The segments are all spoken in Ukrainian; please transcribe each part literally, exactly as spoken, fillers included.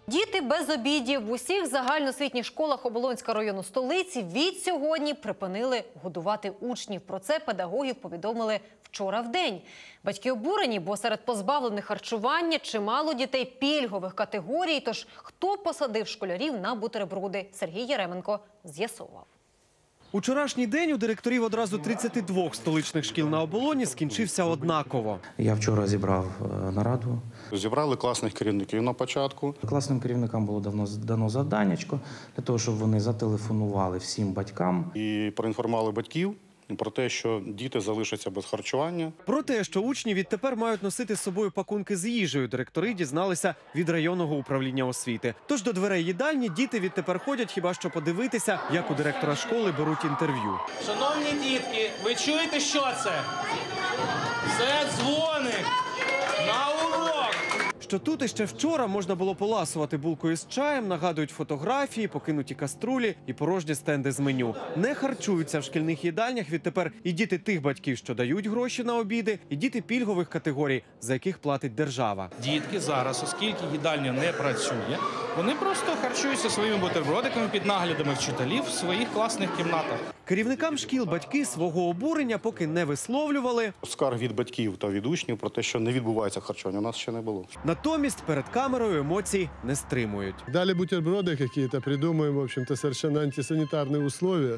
Діти без обідів. В усіх загальноосвітніх школах Оболонського району столиці від сьогодні припинили годувати учнів. Про це педагогів повідомили вчора вдень. Батьки обурені, бо серед позбавлених харчування чимало дітей пільгових категорій. Тож хто посадив школярів на бутерброди? Сергій Яременко з'ясовував. Учорашній день у директорів одразу тридцяти двох столичних шкіл на Оболоні скінчився однаково. Я вчора зібрав нараду. Зібрали класних керівників на початку. Класним керівникам було давно дано завданнячко для того, щоб вони зателефонували всім батькам. І проінформували батьків про те, що діти залишаться без харчування. Про те, що учні відтепер мають носити з собою пакунки з їжею, директори дізналися від районного управління освіти. Тож до дверей їдальні діти відтепер ходять хіба що подивитися, як у директора школи беруть інтерв'ю. Шановні дітки, ви чуєте, що це? Це дзвоник на урок. Що тут іще вчора можна було поласувати булкою з чаєм, нагадують фотографії, покинуті каструлі і порожні стенди з меню. Не харчуються в шкільних їдальнях відтепер і діти тих батьків, що дають гроші на обіди, і діти пільгових категорій, за яких платить держава. Дітки зараз, оскільки їдальня не працює, вони просто харчуються своїми бутербродиками під наглядами вчителів в своїх класних кімнатах. Керівникам шкіл батьки свого обурення поки не висловлювали. Скарг від батьків та від учнів про те, що не відбувається харчування, у нас ще не було. Натомість перед камерою емоцій не стримують. Дали бутерброды какие-то, придумаем, в общем-то, совершенно антисанитарные условия.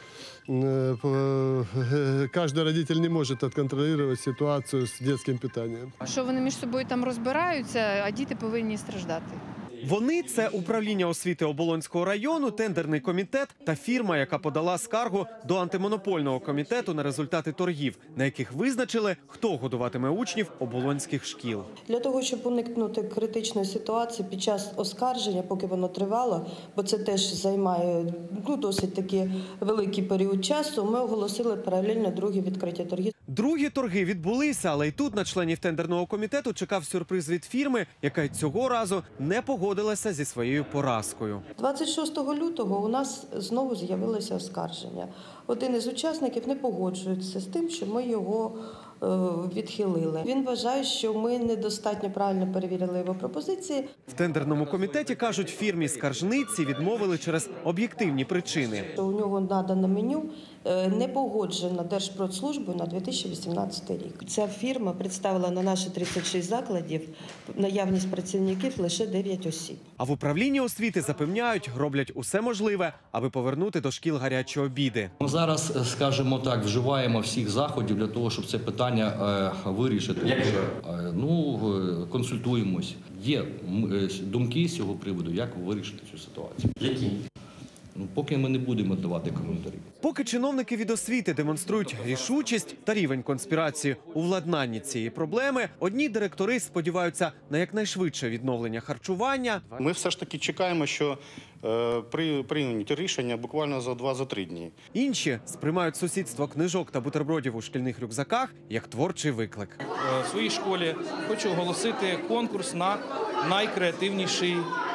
Каждый родитель не может отконтролировать ситуацию с детским питанием. Що вони між собою там розбираються, а діти повинні страждати. Вони – це управління освіти Оболонського району, тендерний комітет та фірма, яка подала скаргу до антимонопольного комітету на результати торгів, на яких визначили, хто годуватиме учнів оболонських шкіл. Для того, щоб уникнути критичної ситуації під час оскарження, поки воно тривало, бо це теж займає ну, досить таки великий період часу, ми оголосили паралельно другі відкриті торги. Другі торги відбулися, але й тут на членів тендерного комітету чекав сюрприз від фірми, яка й цього разу не погодилася зі своєю поразкою. двадцять шостого лютого у нас знову з'явилося оскарження. Один із учасників не погоджується з тим, що ми його е, відхилили. Він вважає, що ми недостатньо правильно перевірили його пропозиції. В тендерному комітеті, кажуть, фірмі скаржниці відмовили через об'єктивні причини. У нього надано меню, е, не погоджено Держпродслужбою на дві тисячі вісімнадцятий рік. Ця фірма представила на наші тридцять шість закладів наявність працівників лише дев'ять осіб. А в управлінні освіти запевняють, роблять усе можливе, аби повернути до шкіл гарячі обіди. Ми зараз, скажімо так, вживаємо всіх заходів для того, щоб це питання е, вирішити. Як же? Е, ну, консультуємось. Є думки з цього приводу, як вирішити цю ситуацію. Які? Ну, поки ми не будемо давати коментарі. Поки чиновники від освіти демонструють рішучість та рівень конспірації у владнанні цієї проблеми, одні директори сподіваються на якнайшвидше відновлення харчування. Ми все ж таки чекаємо, що е, при, прийняті рішення буквально за два-за три дні. Інші сприймають сусідство книжок та бутербродів у шкільних рюкзаках як творчий виклик. В своїй школі хочу оголосити конкурс на найкреативніший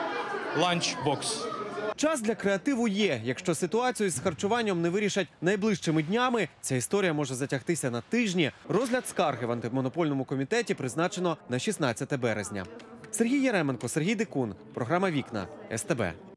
ланчбокс. Час для креативу є. Якщо ситуацію з харчуванням не вирішать найближчими днями, ця історія може затягтися на тижні. Розгляд скарги в антимонопольному комітеті призначено на шістнадцяте березня. Сергій Яременко, Сергій Дикун. Програма «Вікна». ес те бе.